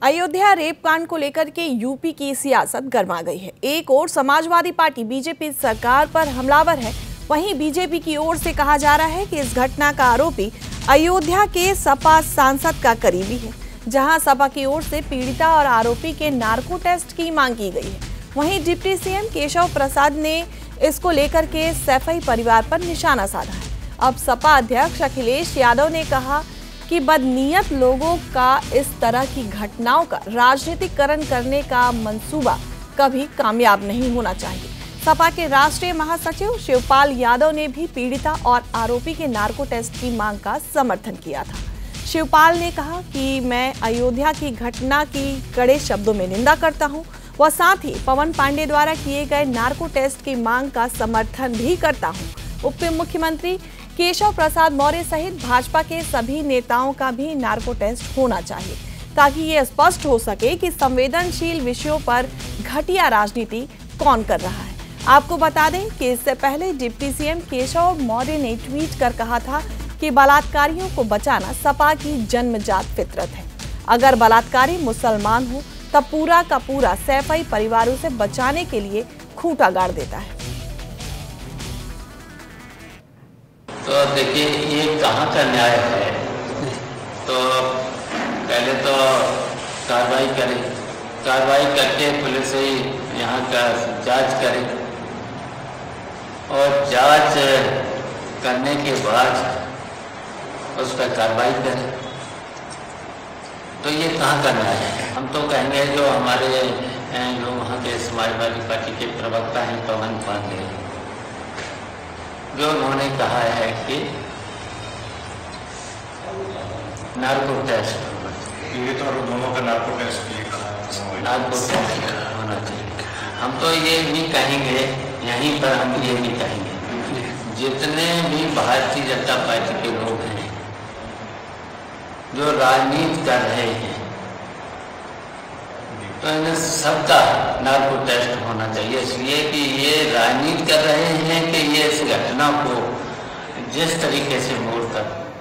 Ayodhya rape कांड को लेकर के यूपी की सियासत गर्मा गई है। एक ओर समाजवादी पार्टी बीजेपी सरकार पर हमलावर है, वहीं बीजेपी की ओर से कहा जा रहा है कि इस घटना का आरोपी अयोध्या के सपा सांसद का करीबी है। जहां सपा की ओर से पीड़िता और आरोपी के नार्को टेस्ट की मांग की गई है, वहीं डिप्टी सीएम केशव प्रसाद ने इसको लेकर के सैफई परिवार पर निशाना साधा है। अब सपा अध्यक्ष अखिलेश यादव ने कहा कि बदनीयत लोगों का इस तरह की घटनाओं का राजनीतिकरण करने का मंसूबा कभी कामयाब नहीं होना चाहिए। सपा के राष्ट्रीय महासचिव शिवपाल यादव ने भी पीड़िता और आरोपी के नार्को टेस्ट की मांग का समर्थन किया था। शिवपाल ने कहा कि मैं अयोध्या की घटना की कड़े शब्दों में निंदा करता हूं व साथ ही पवन पांडे द्वारा किए गए नार्को टेस्ट की मांग का समर्थन भी करता हूं। उप मुख्यमंत्री केशव प्रसाद मौर्य सहित भाजपा के सभी नेताओं का भी नार्को टेस्ट होना चाहिए, ताकि ये स्पष्ट हो सके कि संवेदनशील विषयों पर घटिया राजनीति कौन कर रहा है। आपको बता दें कि इससे पहले डिप्टी सीएम केशव मौर्य ने ट्वीट कर कहा था कि बलात्कारियों को बचाना सपा की जन्मजात फितरत है। अगर बलात्कारी मुसलमान हो तब पूरा का पूरा सैफई परिवारों से बचाने के लिए खूंटा गाड़ देता है। तो देखिए, ये कहाँ का न्याय है? तो पहले तो कार्रवाई करे, कार्रवाई करके पुलिस ही यहाँ का जांच करे और जांच करने के बाद उस पर कार्रवाई करे। तो ये कहाँ का न्याय है? हम तो कहेंगे जो हमारे जो वहाँ के समाजवादी पार्टी के प्रवक्ता हैं पवन पांडे, जो उन्होंने कहा है कि नार्को टेस्ट ये तो दोनों का नार्को टेस्ट नार्को टेस्ट होना चाहिए। हम तो ये भी कहेंगे, यहीं पर हम ये भी कहेंगे, जितने भी भारतीय जनता पार्टी के लोग हैं जो राजनीति कर रहे हैं, तो इन्हें सबका नार्को टेस्ट होना चाहिए, इसलिए कि ये राजनीति कर रहे हैं कि ये इस घटना को जिस तरीके से मोड़कर